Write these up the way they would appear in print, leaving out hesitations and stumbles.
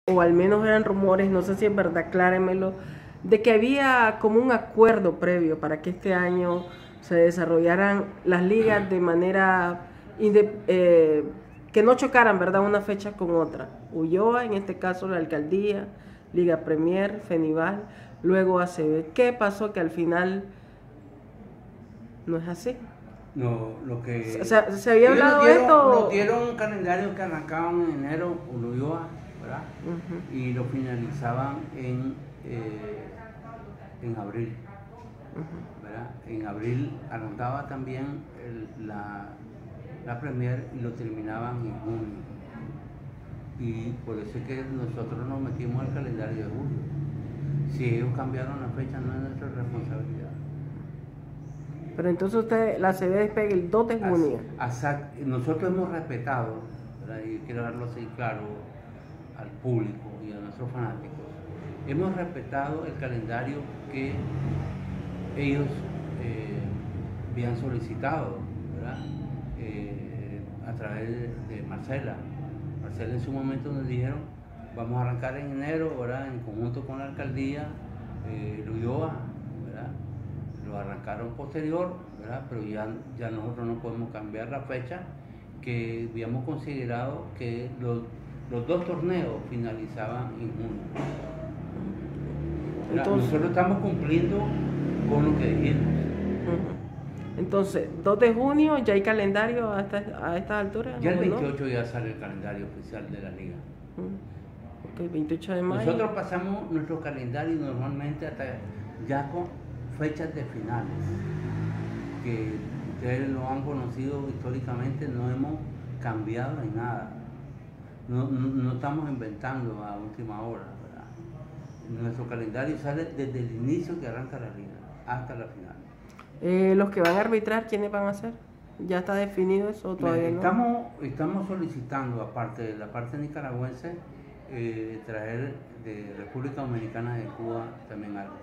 o al menos eran rumores, no sé si es verdad, aclárenmelo, de que había como un acuerdo previo para que este año se desarrollaran las ligas de manera que no chocaran, ¿verdad?, una fecha con otra. Ulloa, en este caso la alcaldía, Liga Premier, Fenival, luego ACB. ¿Qué pasó? Que al final no es así. No, lo que... O sea, ¿se había hablado de esto? Nos dieron un calendario que arrancaban en enero, Ulloa, ¿verdad? Y lo finalizaban en abril, ¿verdad? En abril arrancaba también la Premier y lo terminaban en junio. Y por eso es que nosotros nos metimos al calendario de julio. Si ellos cambiaron la fecha, no es nuestra responsabilidad. Pero entonces usted, la CB despega el 2 de junio. Nosotros hemos respetado, ¿verdad? Y quiero darlo así claro al público y a nuestros fanáticos, hemos respetado el calendario que ellos habían solicitado, ¿verdad? A través de Marcela. Marcela en su momento nos dijeron, vamos a arrancar en enero, ¿verdad? En conjunto con la alcaldía, Ulloa, ¿verdad? Lo arrancaron posterior, ¿verdad? Pero ya nosotros no podemos cambiar la fecha, que habíamos considerado que los dos torneos finalizaban en junio. Entonces, nosotros estamos cumpliendo con lo que dijimos. Entonces, 2 de junio ya hay calendario a esta altura. Ya el 28 ¿no? Ya sale el calendario oficial de la liga. Ok, 28 de mayo. Nosotros pasamos nuestro calendario normalmente hasta ya con fechas de finales, que ustedes lo han conocido históricamente, no hemos cambiado en nada. No estamos inventando a última hora, ¿verdad? Nuestro calendario sale desde el inicio que arranca la liga hasta la final. ¿Los que van a arbitrar, quiénes van a ser? ¿Ya está definido eso o todavía no? Estamos solicitando, aparte de la parte nicaragüense, traer de República Dominicana, de Cuba, también árbitros.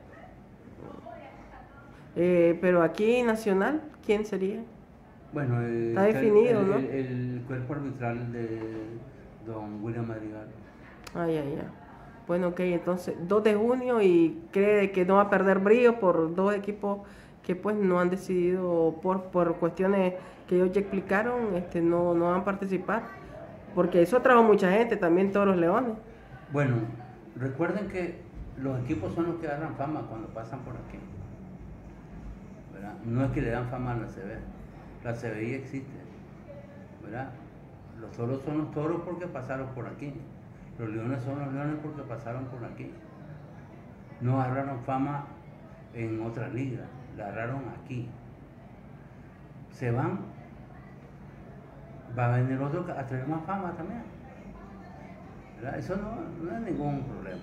Pero aquí nacional, ¿quién sería? Bueno, está definido, ¿no? El cuerpo arbitral de don William Madrigal. Ya. Bueno, ok, entonces 2 de junio y cree que no va a perder brillo por dos equipos que pues no han decidido por cuestiones que ellos ya explicaron, no van a participar, porque eso trajo mucha gente, también todos los Leones. Bueno, recuerden que los equipos son los que agarran fama cuando pasan por aquí, ¿verdad? No es que le dan fama a la CB, la CBI existe, ¿verdad? Los toros son los toros porque pasaron por aquí, los leones son los leones porque pasaron por aquí. No agarraron fama en otras ligas, la agarraron aquí. Se van, va a venir otro a traer más fama también, ¿verdad? Eso no es ningún problema.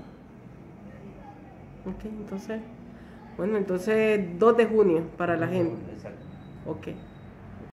Ok, entonces, bueno, entonces 2 de junio para la gente. Exacto. Ok.